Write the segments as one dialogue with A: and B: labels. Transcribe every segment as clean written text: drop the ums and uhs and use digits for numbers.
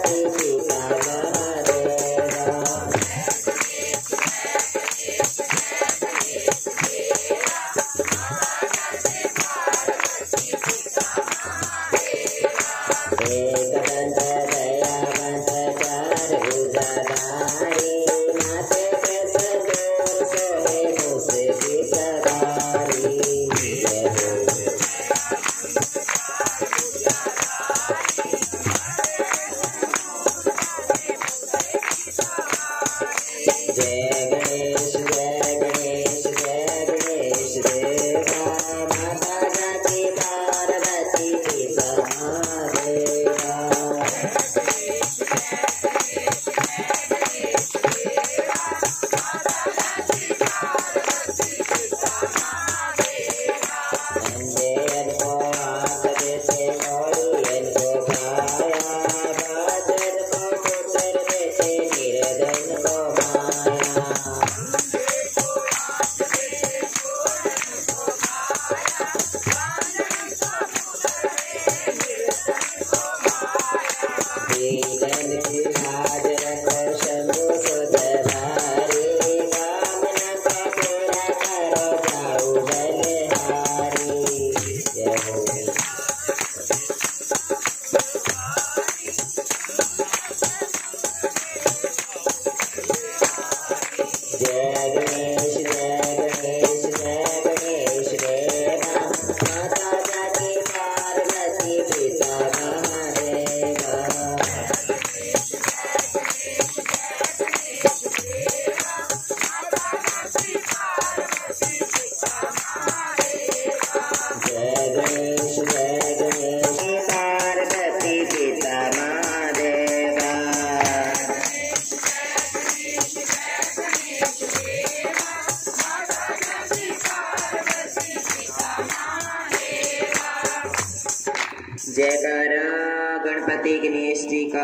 A: जयकारा गणपति गणेश जी का,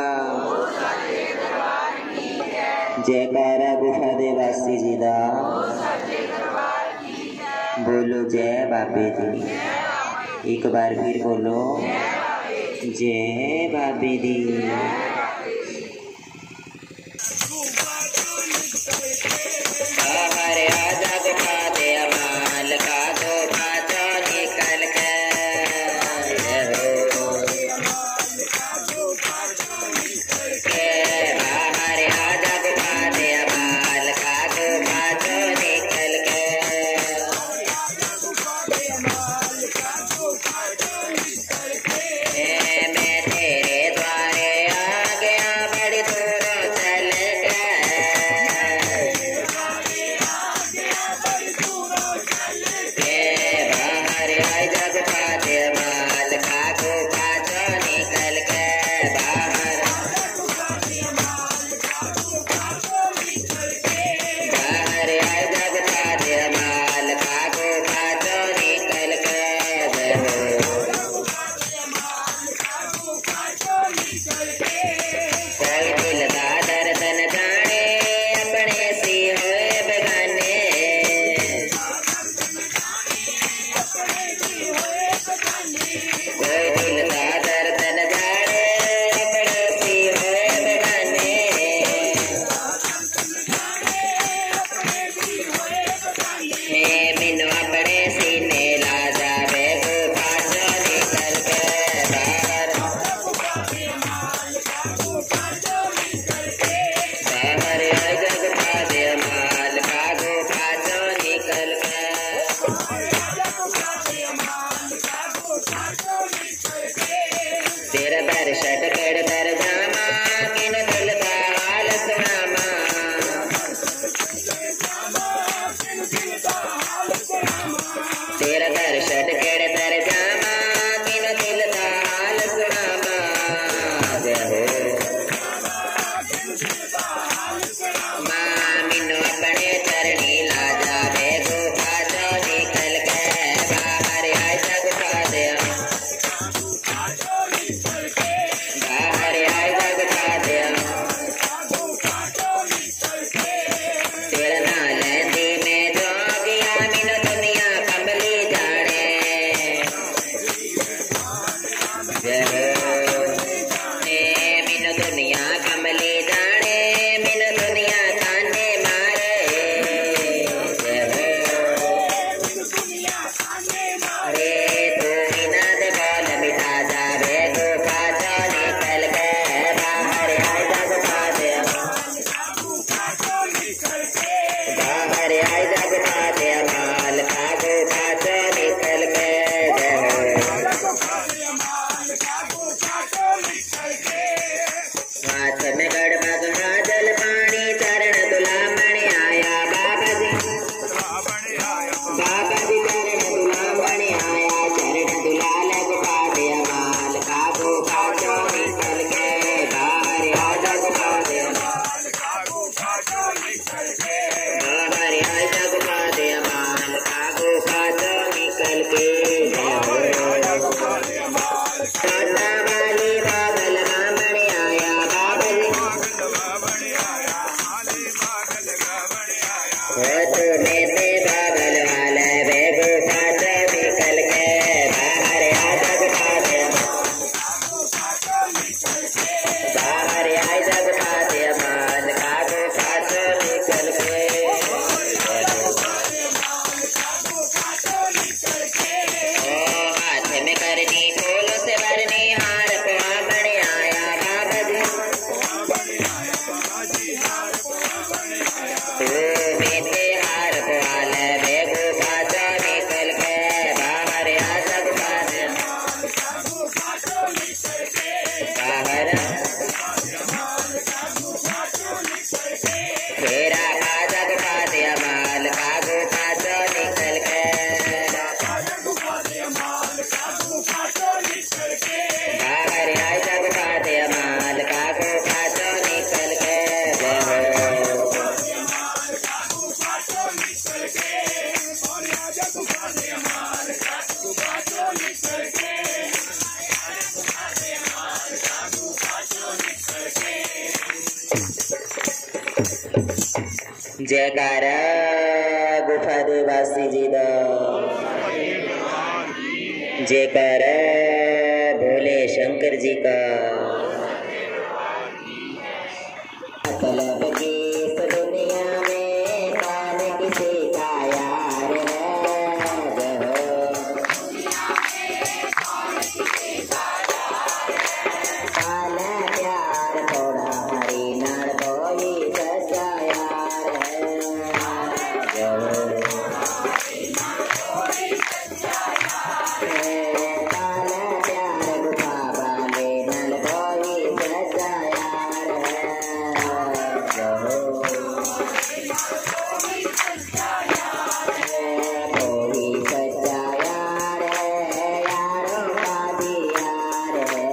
A: जयकारा गुफा देवासी जी का, बोलो जय बाबे दी। एक बार फिर बोलो जय बाबे दी। हरे आजा गुफा दे अमाल का दो पाचो निकल के, हरे आजा गुफा दे अमाल का दो पाचो निकल के, मैं तेरे द्वारे तू बीते हार ग्वाल बेगू पाचो निकल के बाहर आ जगुफा दे बाहर तेरा का जगुफा दे माल का गुफा चो निकल के बाहर आए जगुफा दे माल का गुफा चो निकल के जयकारा गुफा देवासी जी दा जयकारा भोले शंकर जी का मतलब की इस दुनिया में कौन किसी का यार है काला प्यार थोड़ा हरी नार कोई सच्चा यार है काला प्यार गुफा वाले नल कोई सच्चा यार है कोई सच्चा यार है यारों का भी यार है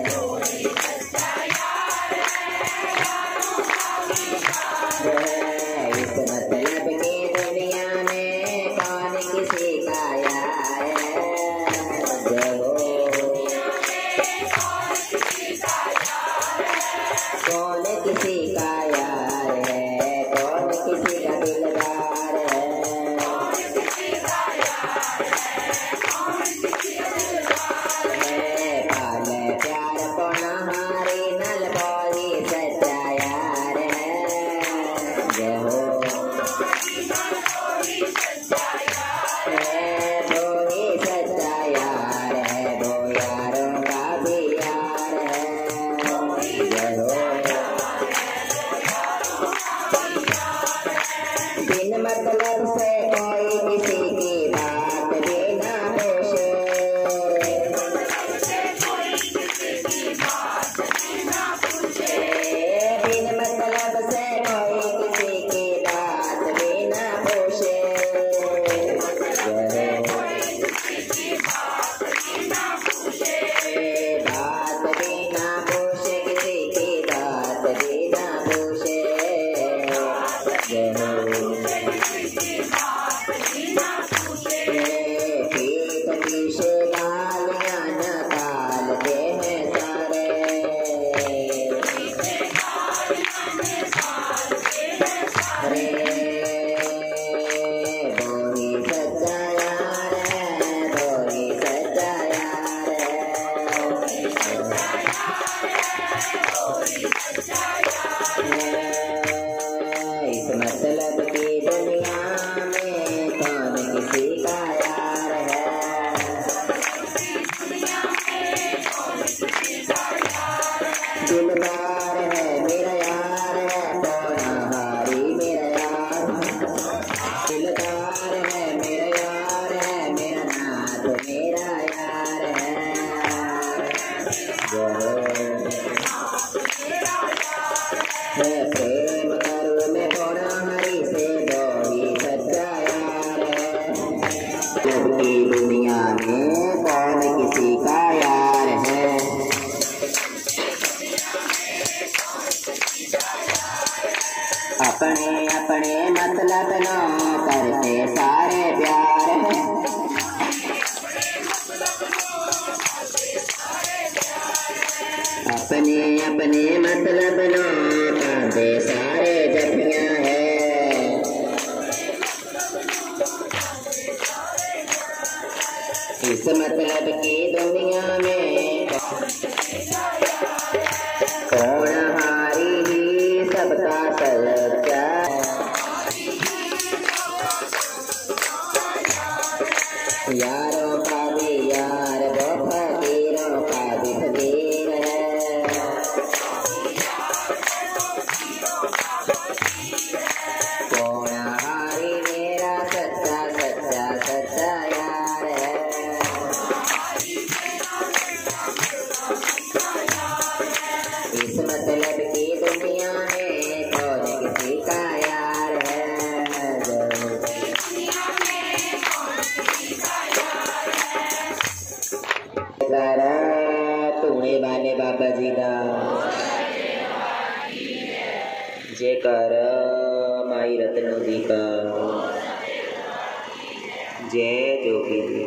A: इस मतलब की दुनिया में कौन किसी का यार है कौन किसी का यार है कौन किसी का दिलदार है काले प्यार को नहारी नल कोई सच्चा यार है जय हो कोई सच्चा यार है वो यारों का भी यार है जय हो बिन मतलब से कोई किसी की बात भी ना पूछे बिन मतलब से कोई किसी की बात भी ना पूछे बात भी ना पूछे किसी की बात भी ना पूछे पीठ पीछे गालियां निकालते हैं सारे अरे वही सच्चा यार है वही सच्चा यार है इस मतलब की दुनिया में कौन किसी का यार है दिलदार है मेरा यार है थोड़ा हारी मेरा यार दिलदार है मेरा यार है मेरा नाथ मेरा यार है प्रेम करूँ मैं थोड़ा हरी से दो ही सच्चा यार है जबकि दुनिया में कौन किसी का यार है अपने अपने मतलब न करते सारे प्यार है अपने अपने मतलब न करते सारे जपियां है इस मतलब की दुनिया में कौन हारी ही सबका सच्चा यारों का भी यार वो फकीरों का भी फकीर है गजब की दुनिया में कौन किसी का यार है। तूने वाले बाबा जी दा जेकर माई रत्नो जी का जय जोगी जी।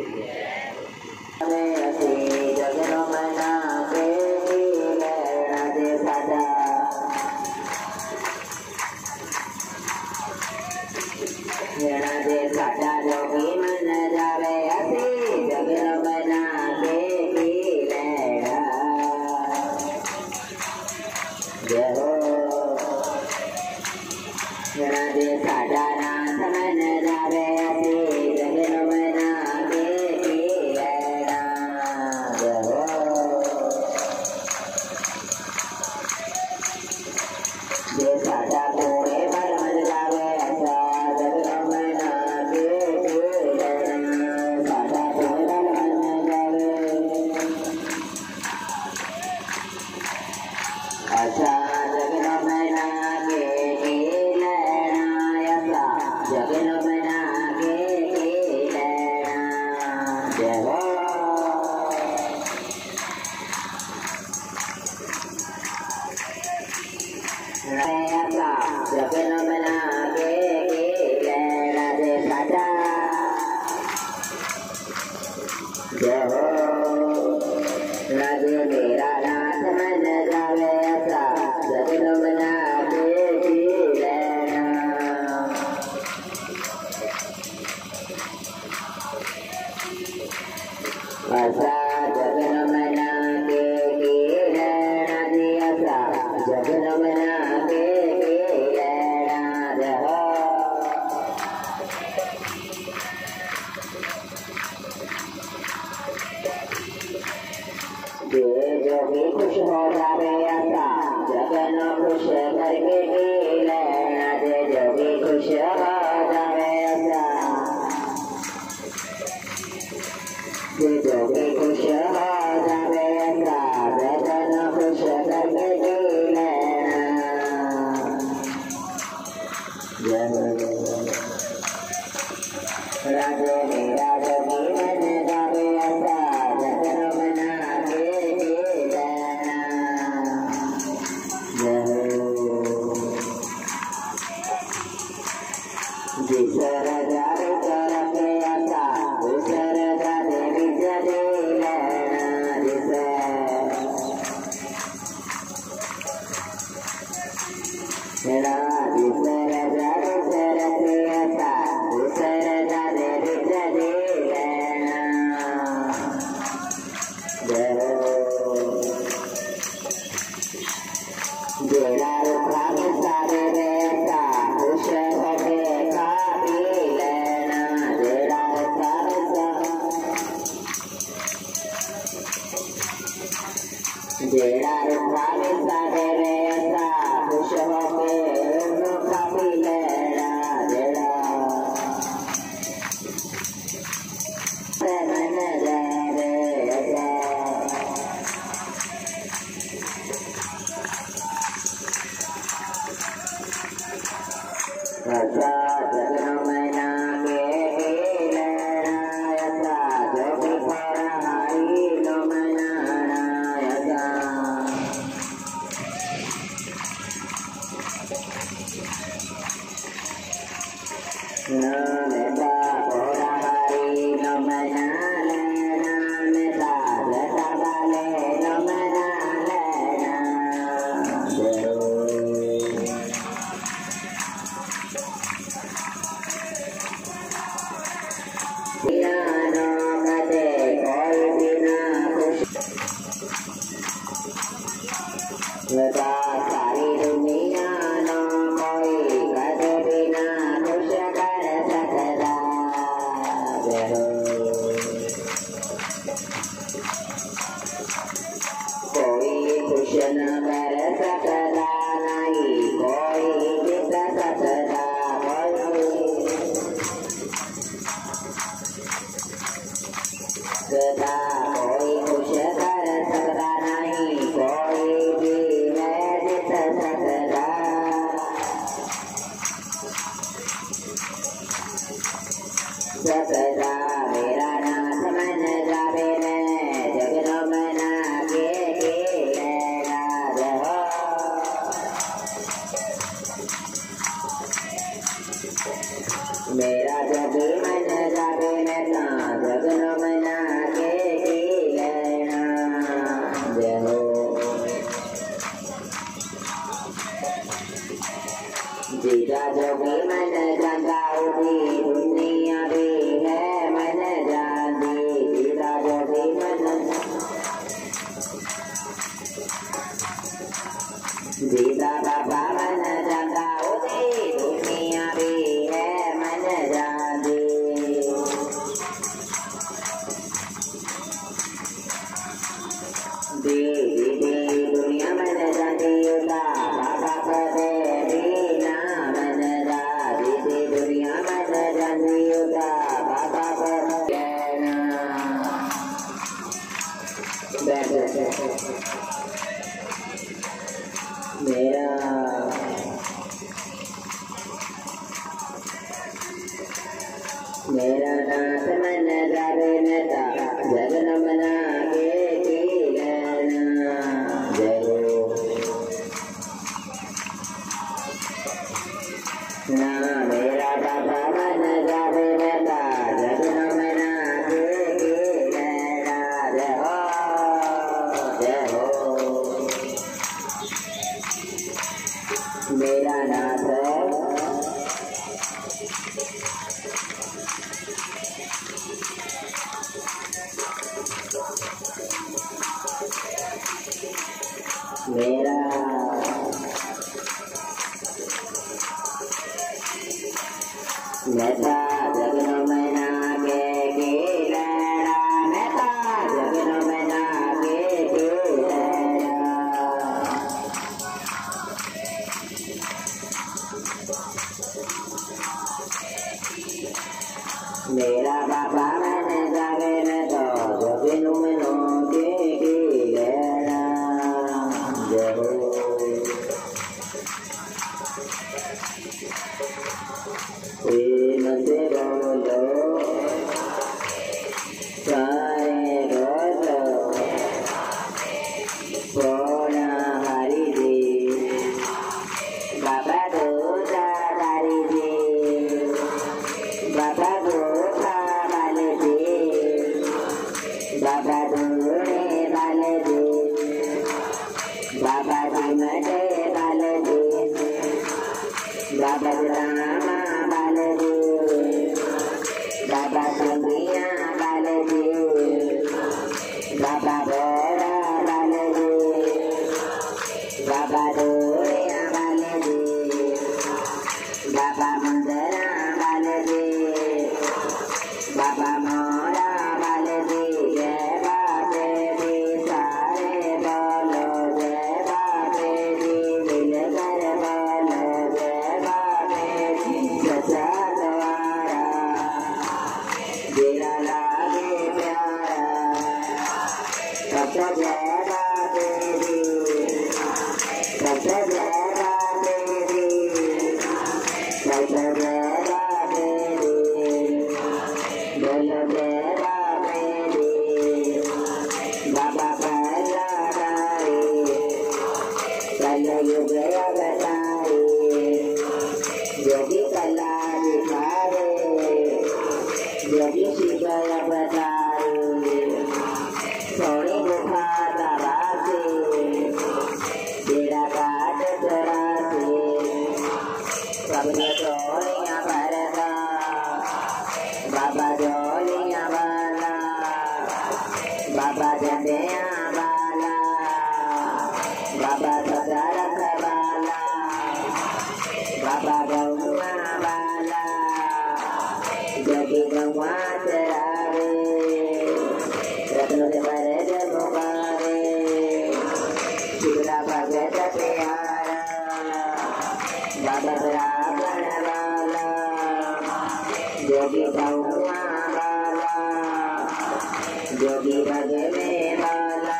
B: सारी दुनिया नो कोई कद बिना खुश कर सकता।
A: मेरा जग मन जागे मैं जगन मना के लेना। जय हो जीजा जोगी मन जागा उठी दुनिया भी है मन जाती। जीजा जोगी मन जीजा बाबा मन जागा उठी दुनिया भी है मन जाती। दुनिया मन जाती बाबा पदे बिना मन जाती। दुनिया मन जाती बाबा पदे मेरा मेरा नाथ मन जावे नेता जगन मना के लेना। जय हो ना मेरा बाबा मन जावे नेता जगन मना के लेना। जय हो जय हो मेरा नाथ मेरा नेता जगन मना के लेना। नेता जगन मना के लेना। मेरा बाबा मन जागे मैं तो जगन मना के लेना। जय हो प्रेम से बोलो सारे बोलो बोला हरि जी बाबा दूधा हरि जी बाबा दूधा वाले जी बाबा दूधे वाले जी बाबा जी मटे वाले जी बाबा रामा वाले जी बाबा सिंधिया वाले जी बाबा बोरा वाले जी बाबा डोरिया वाले जी बाबा मंदरा वाले जी बाबा मोरा वाले जी। जय बाबे जी सारे बोलो जय बाबे जी मिलकर बोलो जय बाबे जी। सच्चा द्वारा तेरा लागे प्यारा सच्चा जय बाबे जी सच्चा जय बाबे जी सच्चा जय बाबे जी बोलो जय बाबे जी। बाबा कल्याणारी कलयुग अवतारी योगी कला दिखारे योगी शिव अवतारी सोनी गुफा दबासे तेरा काट चरासे सबने जोड़ियां भरता बाबा जोड़ियां वाला बाबा जंडियां वाला बाबा सदा रखवाला बाबा गौवा वाला जोगी गौवा चरावे रत्नों से भरे जगुबारे शिवला भगत प्यारा बाबा रावण वाला जोगी गौवा वाला जोगी भगने वाला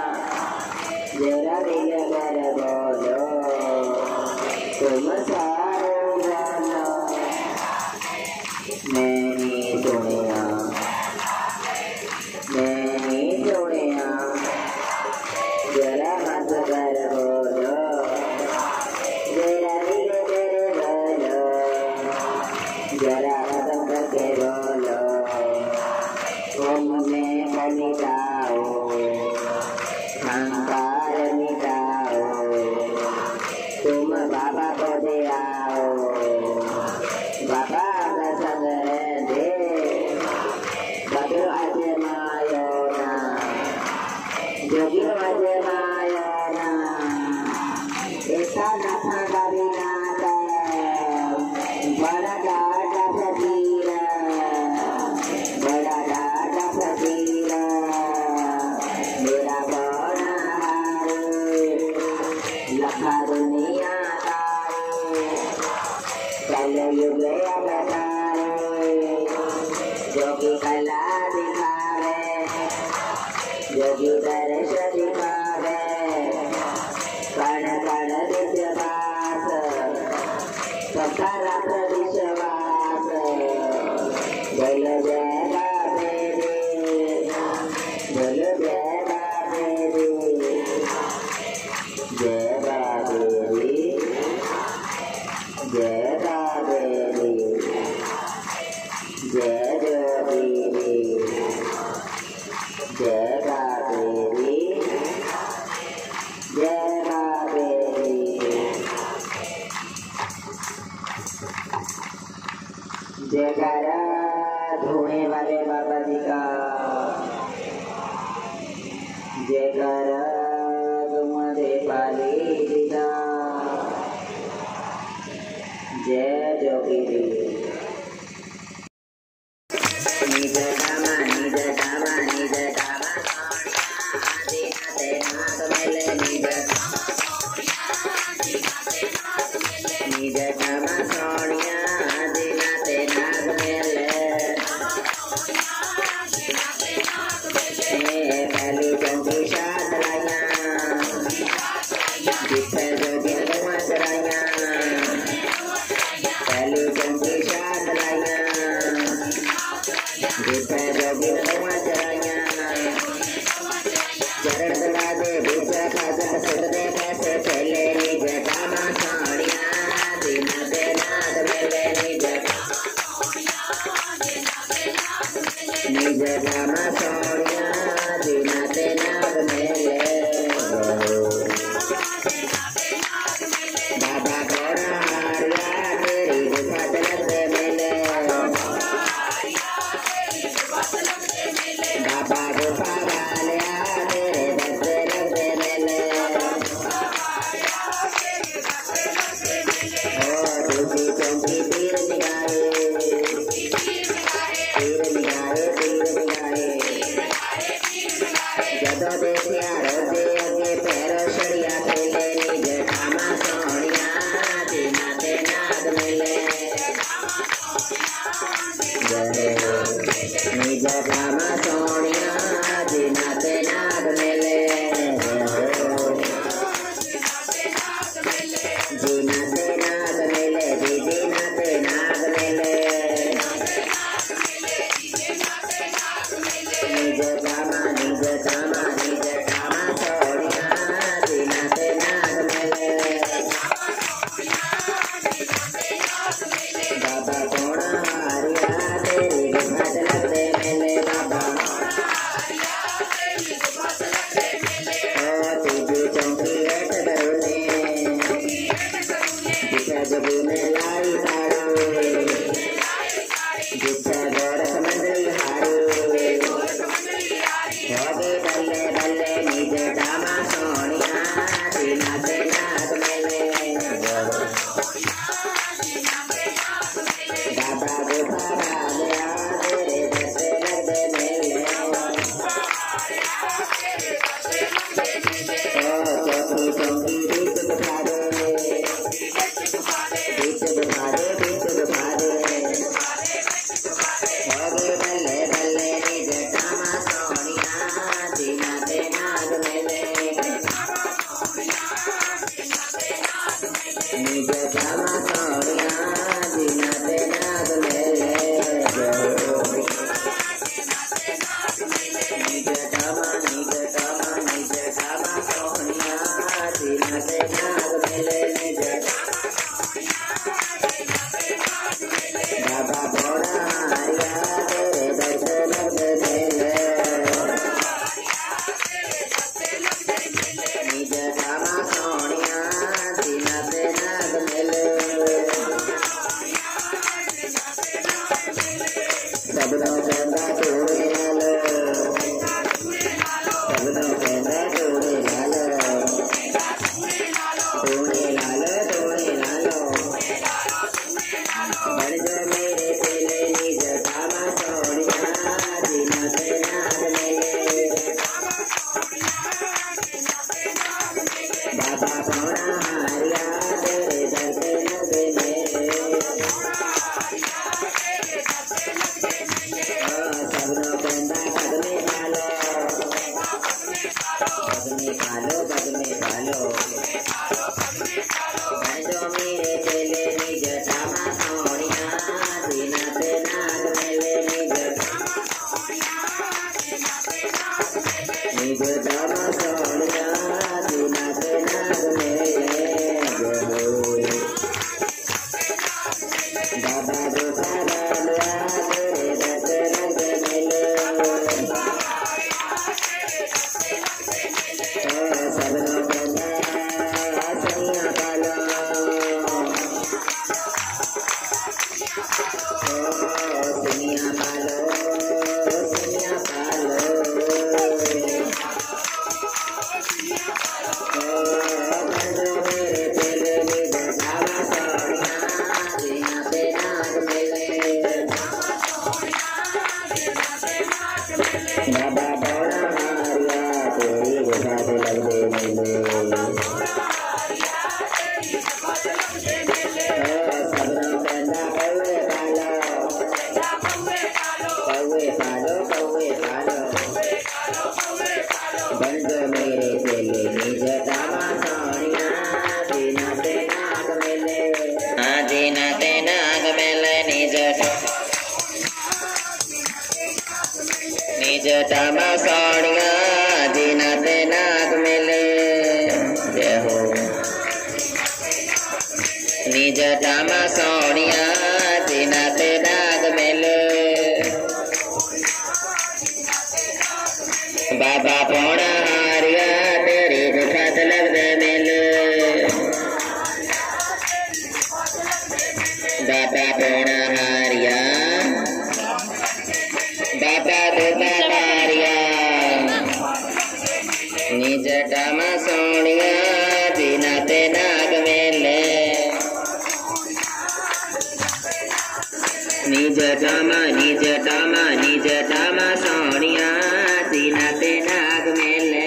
A: जरा दिल कर बोलो तुम सारे बोलो। मैंने सुनिया जरा मत कर बोलो जरा दिल कर बोलो जरा बाबा को दे आओ, बाबा का संग दे बदल अजमायो ना, जोगी अजमायो ना, ऐसा न था कभी नाता, बड़ा दादा फकीरा, बड़ा दादा फकीरा, मेरा बड़ा हारे, लखा दुनिया तारे, चल युग अवतारे, जोगी कला दिखावे, जोगी दर्श दिखावे, कण कण विश्वास, सबका रख विश्वास, जय जय बाबे रे, जय जय बाबे रे, जय बाबे रे, जय बाबे रे, जय जोगी रे, जय बाबे रे, जय बाबे रे, जयकारा धोने वाले बाबा जी का, जयकारा तुम्हारे पाली जी का, जय जोगी रे। निज कामा निज कामा निज कामा आदि नाथ मेले निज कामा सोनिया आदि नाथ मेले पहली चंकी शादराया जिथे जोगी मसराया पहली चंकी शादराया जिथे जोगी मसराया चरण दला दे बीचा खाजन सुध दे कैसे चले निज कामा सोनिया दिन दे नाथ मेले निज कामा सोनिया दिन दे नाथ मेले बाबा घोड़ा हारिया तेरी गुफा चलते मेले बाबा गुफा वालिया तेरे दस्ते लगते मेले ओ दूसरी चौकी तीर निगाहे जदों देखिया रोजे अगे पैरों छड़िया खेले निज कामा सोनिया दिन दे नाथ मेले निज कामा सोनिया दिन दे नाथ मेले दिन दे नाथ मेले दिन दे नाथ मेले निज कामा सोनिया दिन दे नाथ मेले बाबा घोड़ा हारिया तेरी गुफा चलते मेले बाबा ओ तुझी चौकी हेठ डरुने जिथे जोगी में लाई साड़ू जिथे गोरख मंडली हारू होगे बल्ले बल्ले निज कामा सोनिया दिन दे नाथ मेले बाबा गुफा वालिया तेरे दस्ते लगते मेले ओ चौकी चौकी बीच गुफा दे बीच गुफा दे बीच गुफा दे होगे बल्ले बल्ले निज कामा सोनिया दिन दे नाथ मेले निज कामा सोनिया दिन दे नाथ मेले निज कामा सोनिया दिन दे नाथ मेले निज बाबा घोड़ा हारिया तेरे दर्शन लगते मेले निज कामा सोनिया दिन दे नाथ निज टामा सोनिया दिनाते नाग मेले बाबा पौना हारिया तेरी गुफात लगदे मेले बाबा पौना हारिया बाबा दुता हारिया निज टामा सोनिया दिनाते नाग मेले निज टामा सोनिया दिनाते नाग मेले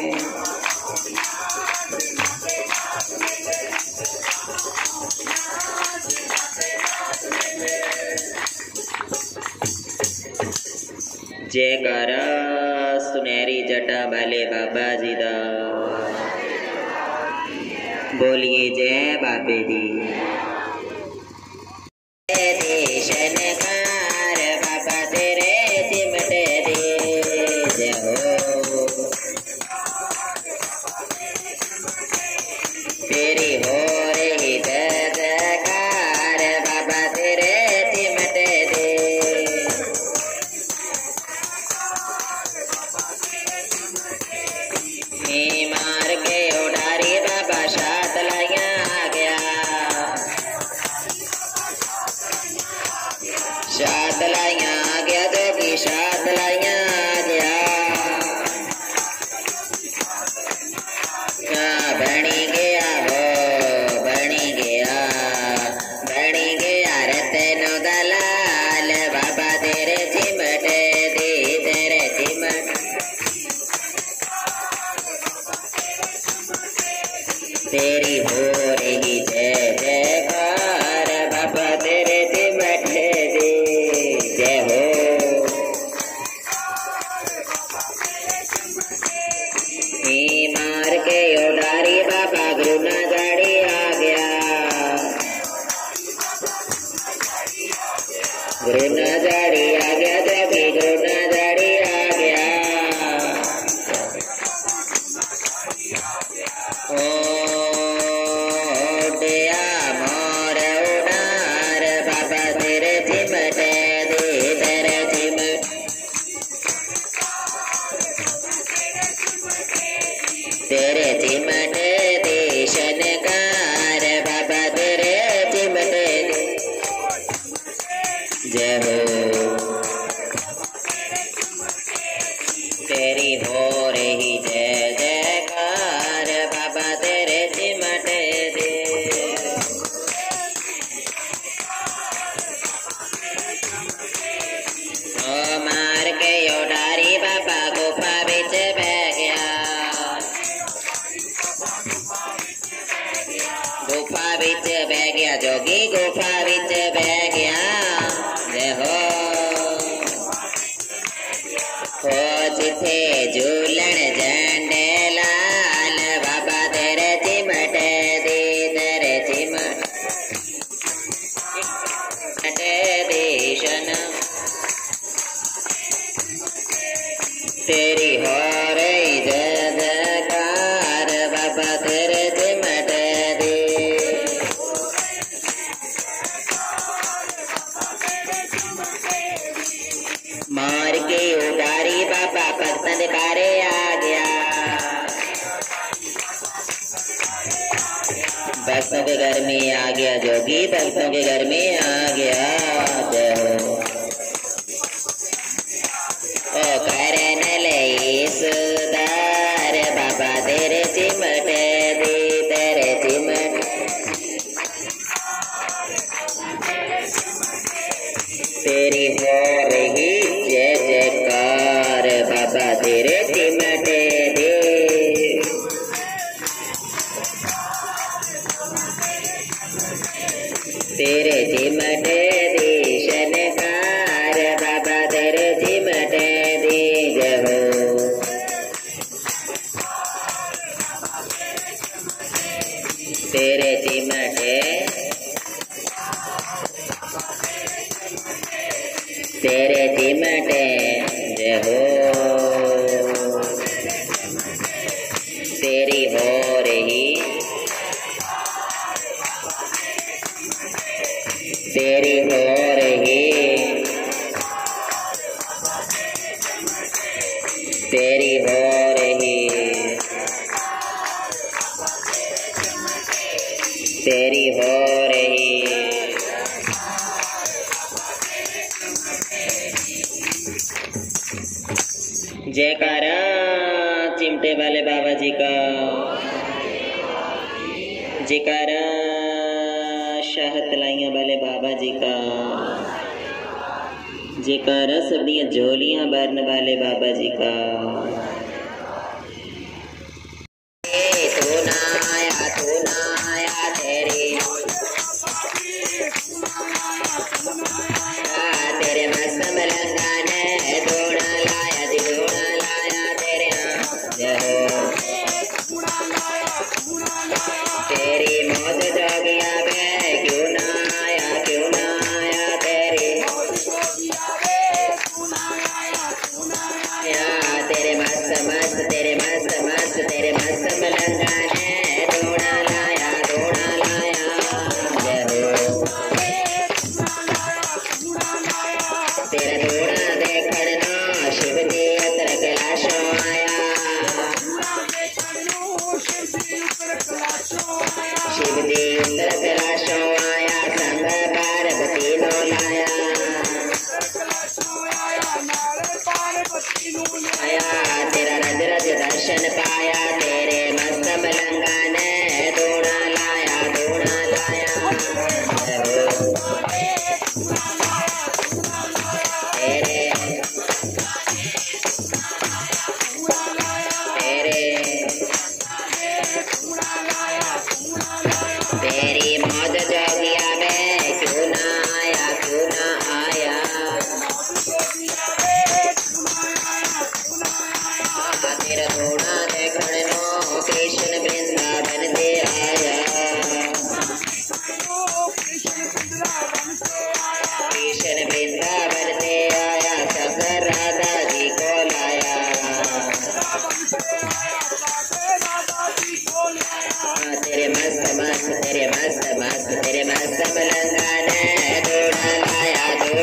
A: जयकार सुनहरी जटा वाले बाबा जी दा बोलिए जय बाबे दी देशनकार बाबा तेरे चिमटे दे जय हो तेरी हो रही जयकार बाबा तेरे चिमटे दे मार के उडारी बाबा शात लाया आ गया शात लाया आ गया जोगी शात लाया आ गया बनी गया हो बनी गया रतनो दलाल बाबा तेरे चिमटे दे तेरे चिमट तेरी हो रही जय जयकार बाबा तेरे चिमटे दे जय हो मार के उडारी बाबा गुना गाड़ी आ गया गुना गाड़ी आ गया जबी गुना गाड़ी आ गया ओडिया मोर उडार बाबा तेरे चिमटे दे तेरे चिमट तेरे चिमटे दे शनकार बाबा तेरे चिमटे दे जय हो तेरी हो रही जय जयकार बाबा तेरे चिमटे दे ओ मार के उडारी बाबा गुफा बिच बह गया गुफा बिच बह गया जोगी गुफा बिच बह गया जय हो जिथे झूलन झंडे लाल बाबा तेरे चिमटे दे तेरे चिमटे देशन तेरी हो रही जय जयकार बाबा तेरे चिमटे दे मार के उडारी बाबा पसंद कारे आ गया बसों के घर में आ गया जोगी बसों के घर में आ गया जय हो ओ करन ले सुधार बाबा तेरे चिमटे दे तेरे चिमट तेरी हो रही जय जयकार बाबा तेरे चिमटे दे तेरे चिमटे दे शनकार बाबा तेरे चिमटे दे जय हो तेरे चिमटे तेरे चिमटे जय हो तेरी हो रही तेरी हो रही, तेरी हो रही, तेरी हो रही। जयकारा चिमटे वाले बाबा जी का, जयकारा शाहतलाइयाँ वाले बाबा जी का, जयकारा सबनिया झोलियाँ भरने वाले बाबा जी का। तू ना आया तेरी, तेरे मस्त मलंगा ने धोना लाया तेरे तेरी मौत जोगिया वे क्यों ना आया तेरी, तेरे मस्त तेरे मस्त मलंगा ने धोना लाया तेरा धोना देखना शिव जी उतर कैलाशों आया, शिव जी उतर कैलाशों आया, संग पार्वती नो लाया, तेरा रज रज दर्शन पाया, तेरे मस्त मलंगा ने धोना लाया तेरी मौज जोगिया में क्यों ना आया, तेरा धोना देखने नो कृष्ण वृंदावन से आया, कृष्ण वृंदावन से आया, शंकर राधा जी को लाया, तेरे मस्त मलंगा ने धोना लाया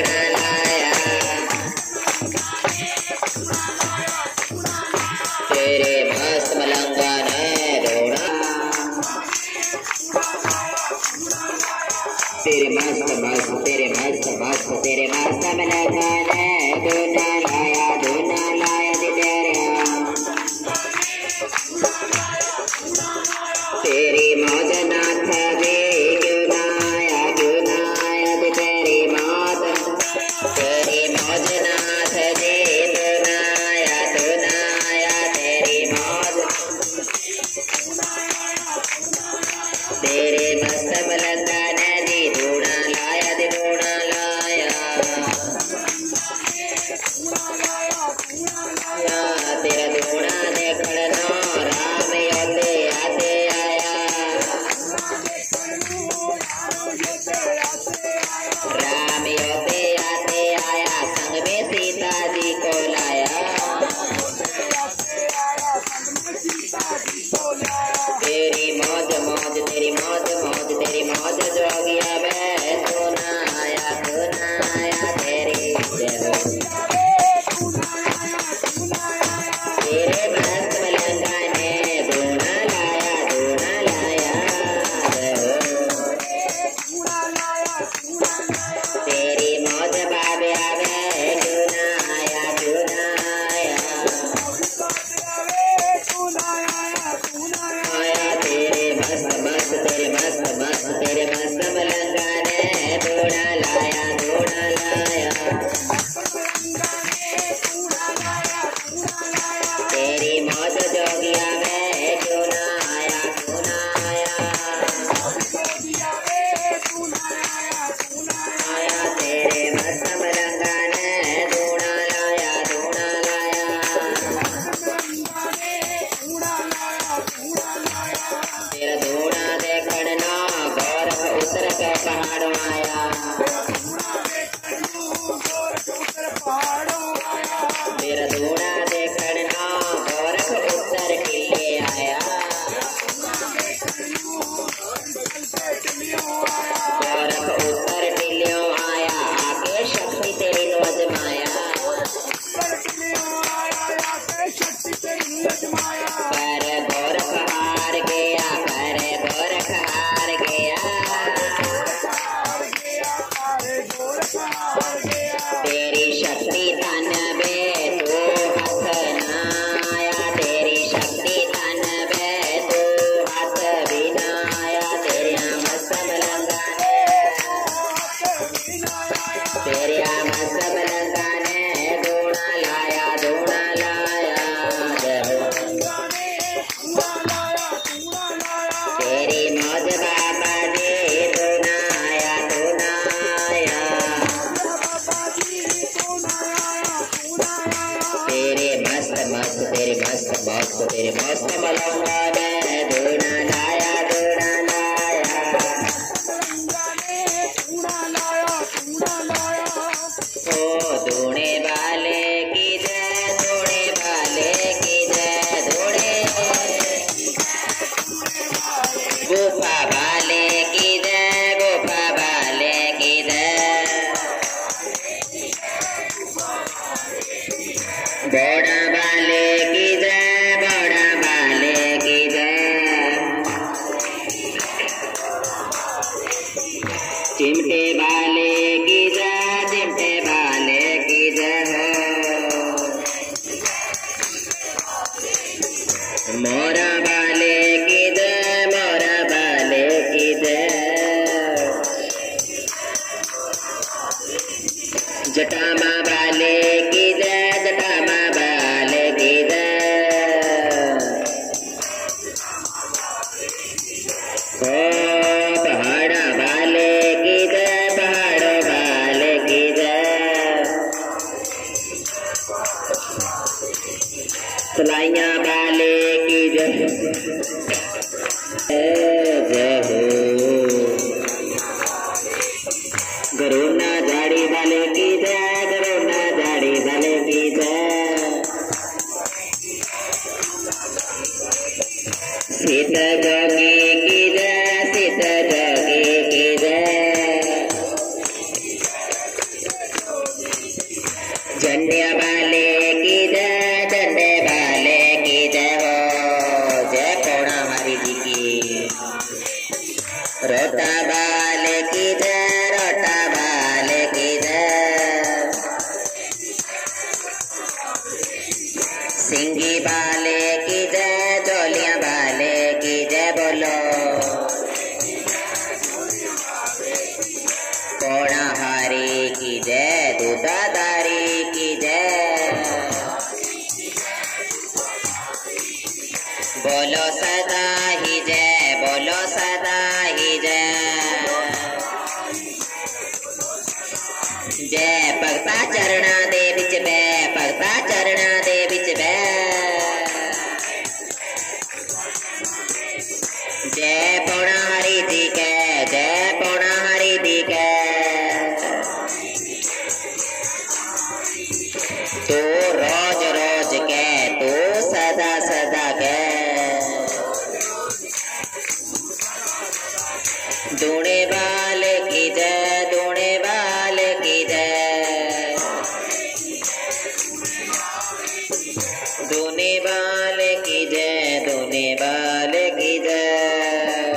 A: तेरे मस्त मलंगा ने धोना, तेरे मस्त मलंगा ने धोना लाया तेरी मौज नाथ दे क्यों ना आया तेरी मौज नाथ दे तो ना आया तेरी मौज, तेरे मस्त मलंगा ने दी धोना लाया तेरा धोना देखना राम आते आया, राम आते आया, संग में सीता जी को लाया, तेरी मौज तेरी मौज जोगिया में तो ना आया तेरी, तेरे मस्त मलंगा ने धोना लाया तेरी मौज बाबे आवे क्यों ना आया तेरे मस्त मलंगा ने धोना लाया तेरी मौज जोगिया में क्यों ना आया तेरे मस्त मलंगा ने धोना लाया तेरा धोना देखना गौरव उतर के पहाड़ों आया, तेरा धोना देखना गौरव उतर किले आया, गौरव उतर किले चिमटे वाले की जय, चिमटे वाले की जय हो। मोरा वाले की जय, मोरा वाले की जय। जटामा वाले की जय, जटामा वाले की जय। पहाड़ा वाले की जय, पहाड़ों वाले की जय। सलाइयाँ वाले की जय, जय हो। गरोना झाड़ी वाले की जय, गरोना झाड़ी वाले की जय। सीता जोगी की जय, सीता जोगी की जय। झंडे वाले की जय, झंडे वाले की जय हो। जय पौड़ा हमारी जी की। रोटा वाले की जय, रोटा वाले की जय। सिंगी वाले की जय, जोलियां वाले की जय बोलो। पौड़ा हारी की जय, दूधाधारी की जय। बोलो सदा ही जय, बोलो सदा ही जय। जय भगता चरणा दे बिच बै, भगता चरणा दे बिच बै। जय पौड़ा हरि जी के, जय पौड़ा हरि जी के। तू रोज रोज के, तू सदा सदा के। दूने वाले की जय, दूने वाले की जय। दूने वाले की जय, दूने वाले की जय।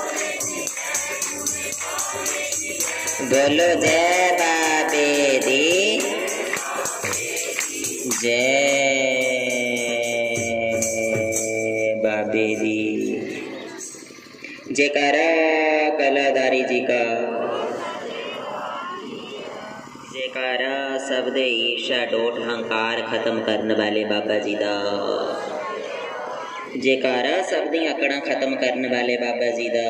A: बोलो जय बाबे दी, जय बाबे दी। जयकारा कलाधारी जी का। जयकारा शब्द ईर्षा डोट अहंकार खत्म करने वाले बाबा जी दा। जयकारा शब्द आकड़ा खत्म करने वाले बाबा जी दा।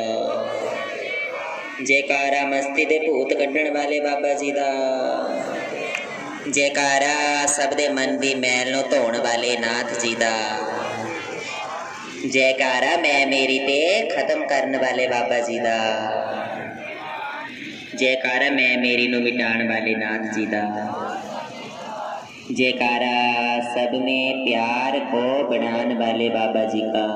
A: जयकारा मस्ती दे भूत कढ़ण वाले बाबा जी दा। जयकारा सबदे मन दी मैल नूं धोण वाले नाथ जी दा। जयकारा मैं मेरी ते खत्म करने वाले बाबा जी दा। जयकारा मैं मेरी नूं मिटाण वाले नाथ जी दा। जयकारा सब में प्यार को बढ़ाने वाले बाबा जी का।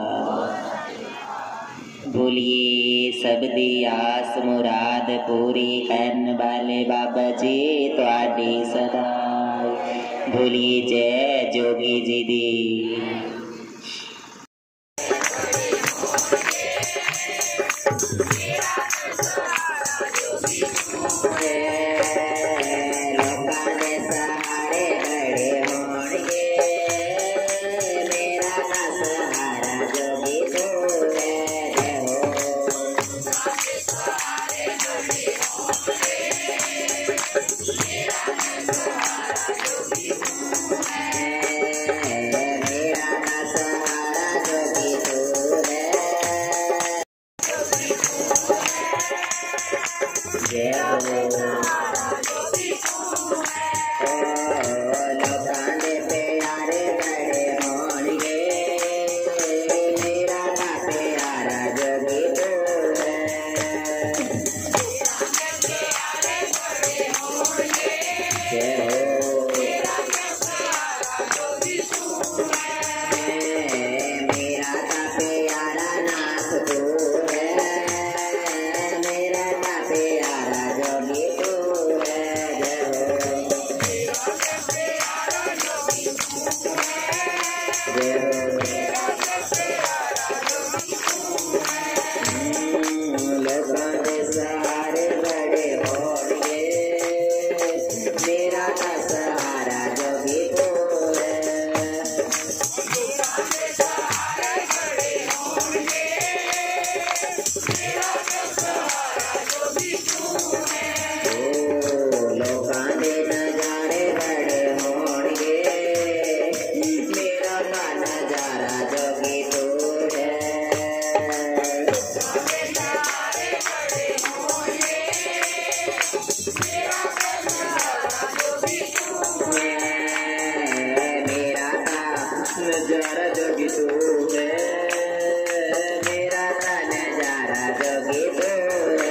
A: बोलिए सब दी आस मुराद पूरी करने वाले बाबा जी तुहाडी सदा। बोलिए जय जोगी जी दी। लोकां दे नजारे बड़े होणगे, मेरा ता नजारा जोगी तू है। मेरा ता नजारा जोगी तू है, मेरा ता नजारा जोगी तू है।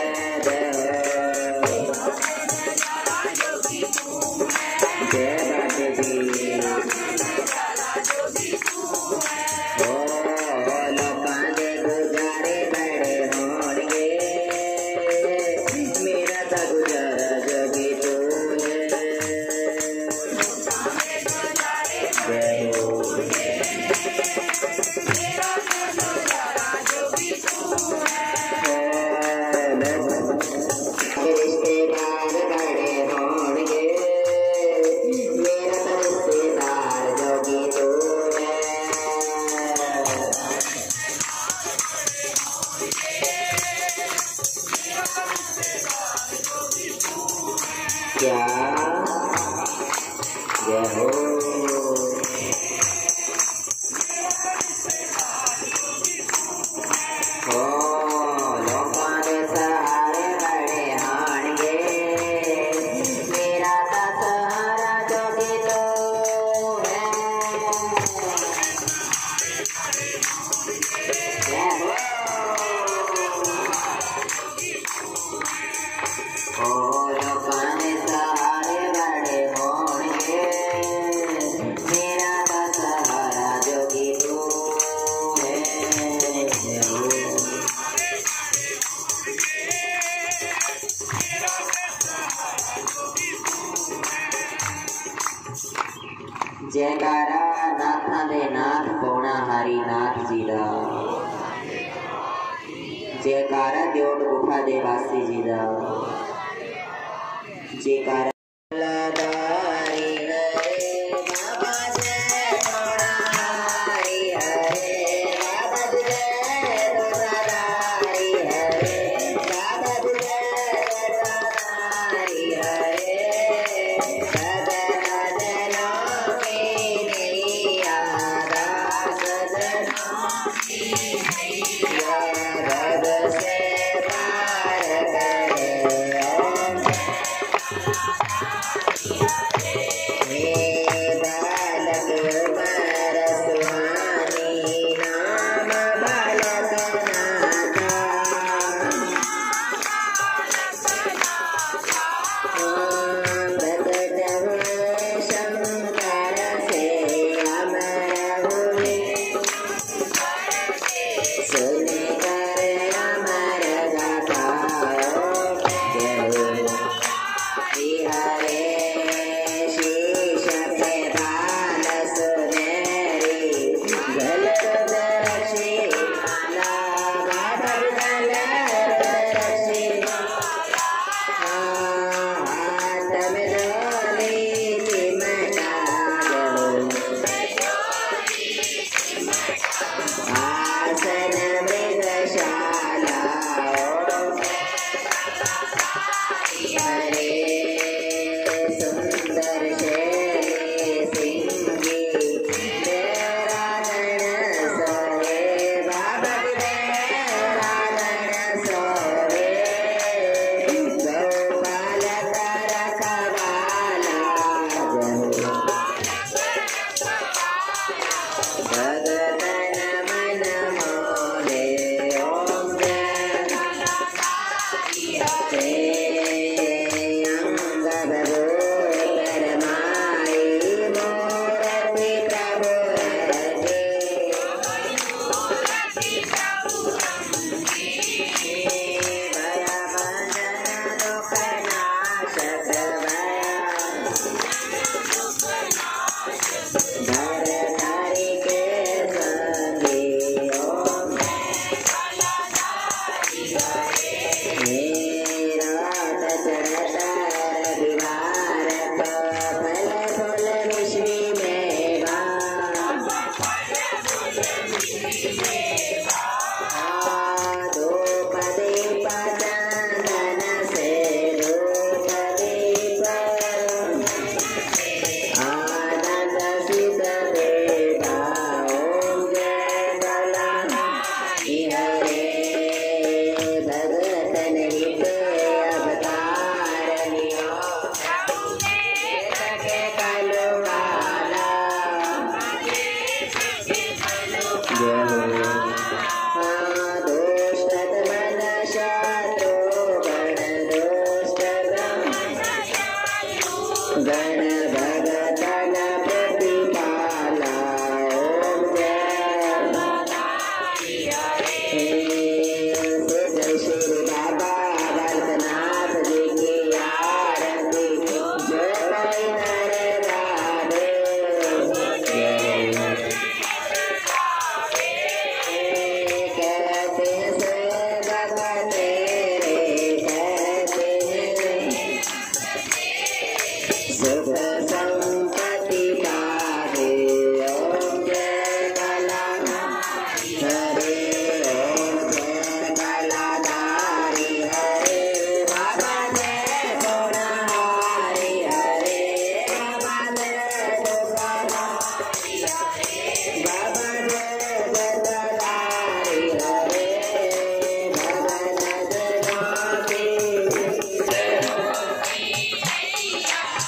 A: जय बाबा जी। ओ लोकां दे गुजारे बड़े होणगे, मेरा ता गुजारा जोगी तू है। जय हो। रिश्तेदार बड़े होणगे, मेरा ता रिश्तेदार जोगी तू है। क्या जय हो। ओ लोकां दे सहारे बड़े होणगे, मेरा ता सहारा जोगी तू है। जय हो। ओ लोकां दे सहारे बड़े होणगे, मेरा ता सहारा जोगी तू है। जय हो। जयकारा नाथां दे नाथ पौना हरि नाथ जी दा, जयकारा जोड़ गुफा दे वासी जी दा, जयकारा लादारी हरे बाबा जय पौना हरि हरे, बाबा जय पौनारी हरे, बाबा जय पौनारी हरे। से पार करे।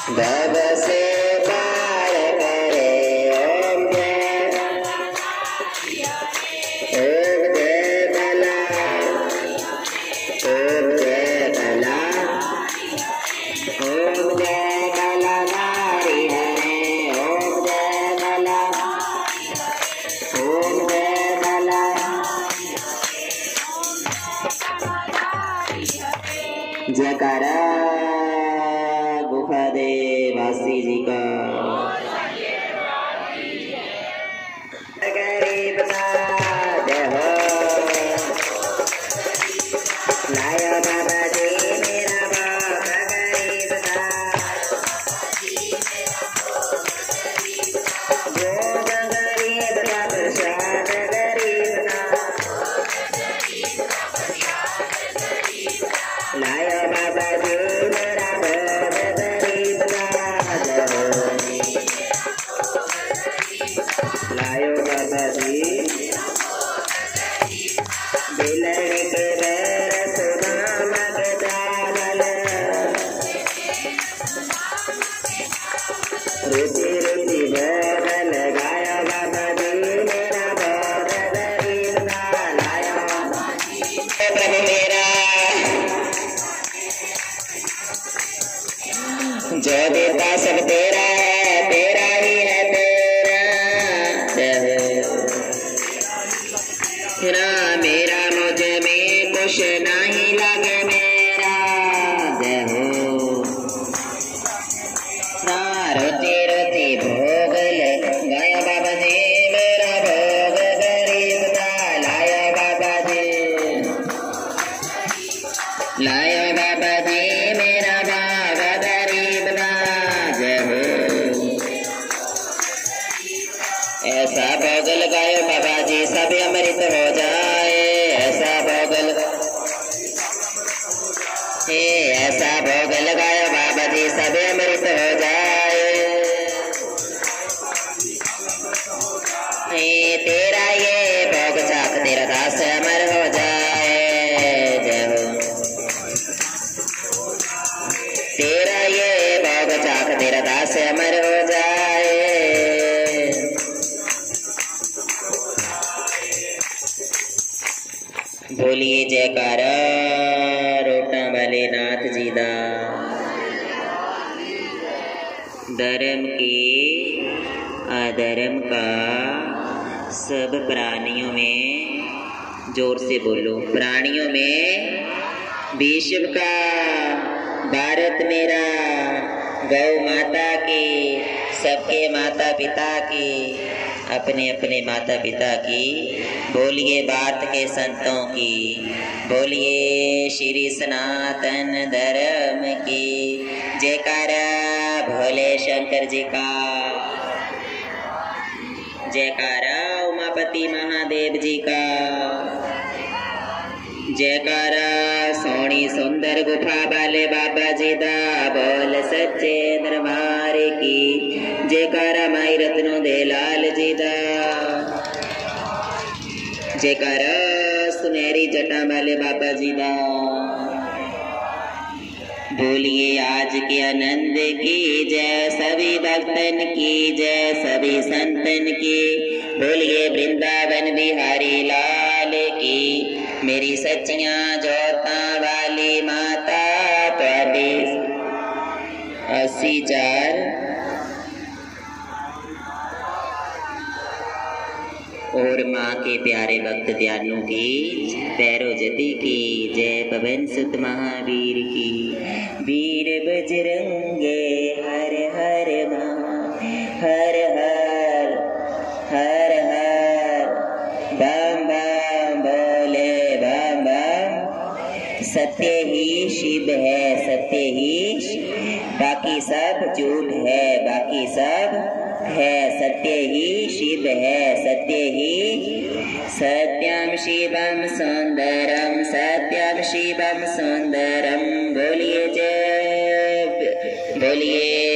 A: भव से पार करे ओम जय बला ओम जय बला नारी हरे ओम जय बला जयकारा गुफा दे वासी जी का गरीब का जय हो लाया बाबा जी मेरा बाबा गरीब का जो गरीब का प्रसाद गरीब का लाया बाबा जी मेरा बाबा गरीब का लायो बाबा जी बिलड़ के बैर सुनाम के चावल रुचि रुचि भोगल गाया बाबा जी मेरा बाबा गरीब का लाया प्रभु मेरा जो देता सब तेरा है तेरा ही है तेरा मेरा मुझ में कुछ नहीं लगे मेरा जय हो रोती रोती भोग ले गाया बाबा जी मेरा भोग गरीब का लाया बाबा जी लाया बाबा जी मेरा बाबा गरीब का जय हो ऐसा भोग लगायो बाबा जी सब अमृत हो जाए ऐसा भोग ऐसा भोग लगायो बाबा जी सब अमृत हो जाए तेरा ये भोग चाक तेरा दास अमर हो जाए जय हो तेरा ये भोग चाक तेरा दास अमर हो जाए बोलिए जयकारा रोटा वाले नाथ जी दा धर्म के अधर्म का सब प्राणियों में जोर से बोलो प्राणियों में विश्व का भारत मेरा गौ माता की सबके माता पिता की अपने अपने माता पिता की बोलिए भारत के संतों की बोलिए श्री सनातन धर्म की जयकारा भोले शंकर जी का जयकारा उमापति महादेव जी का जयकारा सोनी सुंदर गुफा वाले बाबा जी दा बोल सच्चे दरबार की जयकारा माई रत्नों दे लाल जी दा जयकारा सुनहरी जटा वाले बाबा जी दा बोलिए आज के आनंद की जय सभी भक्तन की जय सभी संतन की बोलिए वृंदावन बिहारी लाल की मेरी सच्चियां जोता वाली माता तुहाडी 84 और माँ के प्यारे भक्त दयालु की पैरो जति की जय पवन सुत महावीर की वीर बजरंगे हर हर हर हर हर हर बम बम बोले बम बम सत्य ही शिव है सत्य ही बाकी सब झूठ है बाकी सब है सत्य ही शिव है सत्य ही सत्यम शिवम सुंदरम सत्यम शिवम सुंदरम बोलिए जय बोलिए